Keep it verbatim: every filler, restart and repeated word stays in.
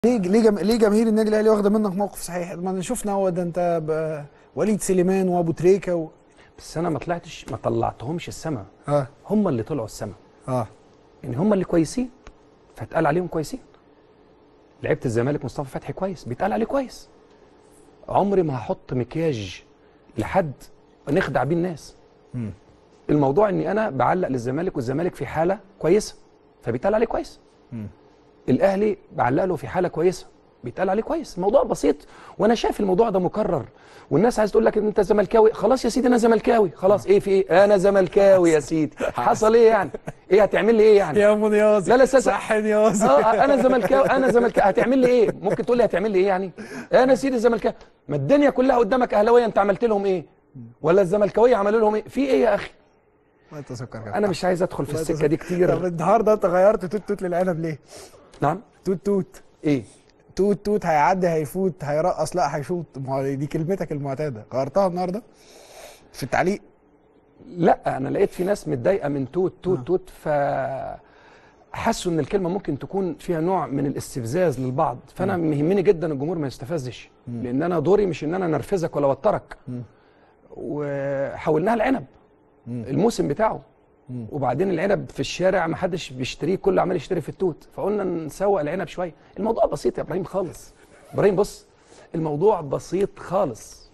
ليه ليه جم... ليه جماهير النادي الاهلي واخده منك موقف صحيح؟ ما شفنا هو ده، انت ب... وليد سليمان وابو تريكه و... بس انا ما طلعتش ما طلعتهمش السما. اه هم اللي طلعوا السما. اه يعني هم اللي كويسين فاتقال عليهم كويسين. لعيبه الزمالك مصطفى فتحي كويس بيتقال عليه كويس. عمري ما هحط مكياج لحد نخدع بيه الناس. امم الموضوع اني انا بعلق للزمالك والزمالك في حاله كويسه فبيتقال عليه كويس. امم الاهلي بعلق له في حاله كويسه بيتقال عليه كويس. الموضوع بسيط وانا شايف الموضوع ده مكرر والناس عايز تقول لك ان انت زملكاوي. خلاص يا سيدي انا زملكاوي. خلاص ايه في ايه؟ انا زملكاوي يا سيدي. حصل ايه يعني؟ ايه هتعمل لي ايه يعني؟ يا ابو نيازي لا لا اساسا صح نيازي. اه انا زملكاوي انا زملكاوي هتعمل لي ايه؟ ممكن تقول لي هتعمل لي ايه يعني؟ انا يا سيدي زملكاوي. ما الدنيا كلها قدامك اهلاويه، انت عملت لهم ايه؟ ولا الزملكاويه عملوا لهم ايه؟ في ايه يا اخي؟ ما انت سكر كده. انا مش عايز ادخل في السكه دي طب كتير. النهارده انت غيرت توت توت للعنب ليه؟ نعم توت توت ايه؟ توت توت هيعدي هيفوت هيرقص لا هيشوط. ما هو دي كلمتك المعتاده، غيرتها النهارده في التعليق. لا انا لقيت في ناس متضايقه من توت توت توت ف حسوا ان الكلمه ممكن تكون فيها نوع من الاستفزاز للبعض. فانا مهمني جدا الجمهور ما يستفزش، لان انا دوري مش ان انا نرفزك ولا اوترك. وحولناها العنب الموسم بتاعه، وبعدين العنب في الشارع ما حدش بيشتريه، كله عمال يشتري في التوت، فقلنا نسوق العنب شويه. الموضوع بسيط يا ابراهيم خالص. ابراهيم بص، الموضوع بسيط خالص.